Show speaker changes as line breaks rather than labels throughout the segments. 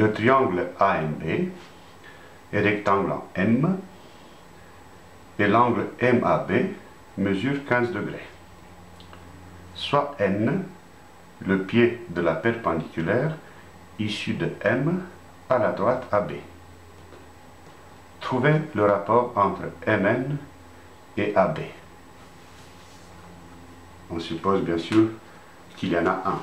Le triangle AMB est rectangle en M et l'angle MAB mesure 15 degrés. Soit N, le pied de la perpendiculaire issue de M à la droite AB. Trouvez le rapport entre MN et AB. On suppose bien sûr qu'il y en a un.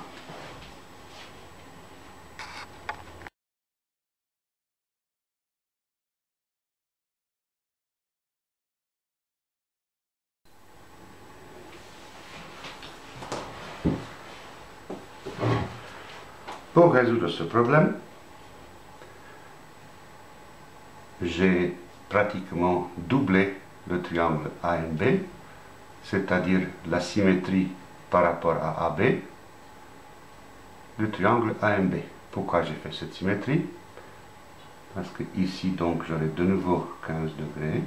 Pour résoudre ce problème, j'ai pratiquement doublé le triangle AMB, c'est-à-dire la symétrie par rapport à AB du triangle AMB. Pourquoi j'ai fait cette symétrie? Parce que ici, donc, j'aurai de nouveau 15 degrés,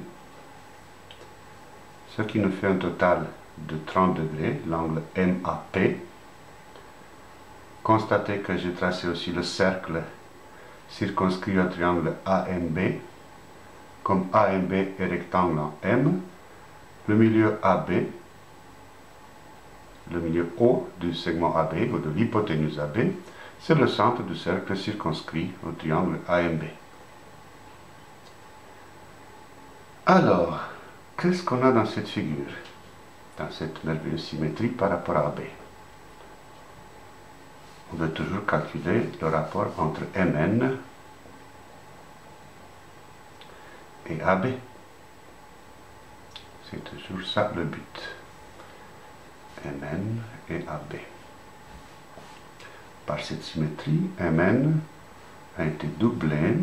ce qui nous fait un total de 30 degrés, l'angle MAP. Constatez que j'ai tracé aussi le cercle circonscrit au triangle AMB. Comme AMB est rectangle en M, le milieu AB, le milieu haut du segment AB ou de l'hypoténuse AB, c'est le centre du cercle circonscrit au triangle AMB. Alors, qu'est-ce qu'on a dans cette figure, dans cette merveilleuse symétrie par rapport à AB? On veut toujours calculer le rapport entre MN et AB. C'est toujours ça le but. MN et AB. Par cette symétrie, MN a été doublé.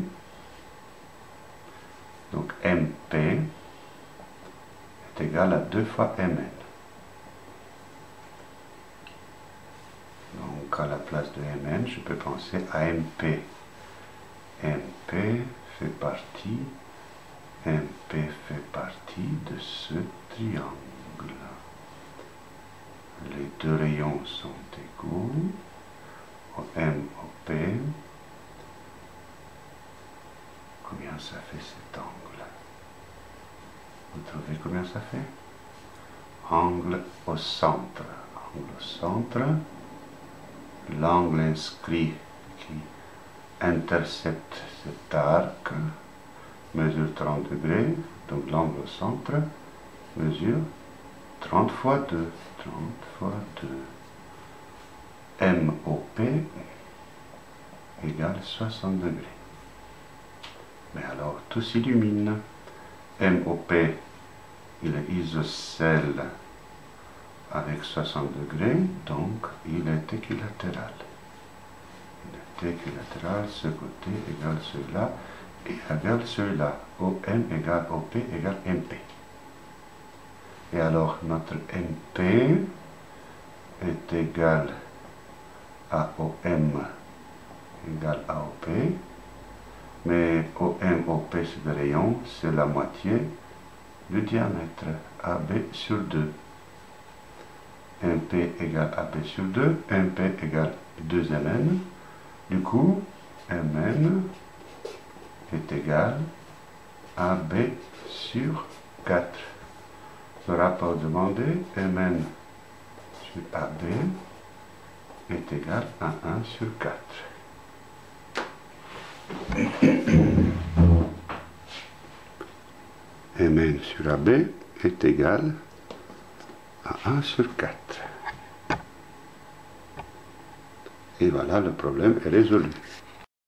Donc MP est égal à 2 fois MN. Donc à la place de MN, je peux penser à MP. MP fait partie de ce triangle. Les deux rayons sont égaux. OM, OP. Combien ça fait cet angle? Vous trouvez combien ça fait? Angle au centre. Angle au centre. L'angle inscrit qui intercepte cet arc mesure 30 degrés, donc l'angle au centre mesure 30 fois 2, 30 fois 2. MOP égale 60 degrés. Mais alors tout s'illumine. MOP, il est isocèle avec 60 degrés, donc il est équilatéral. Il est équilatéral, ce côté égale celui-là, et égale celui-là. OM égale OP égale MP. Et alors notre MP est égal à OM égale à OP, mais OM, OP c'est le rayon, c'est la moitié du diamètre, AB sur 2. MP égale AB sur 2, MP égale 2MN. Du coup, MN est égal à AB sur 4. Le rapport demandé, MN sur AB, est égal à 1 sur 4. MN sur AB est égal à 1 sur 4. Et voilà, le problème est résolu.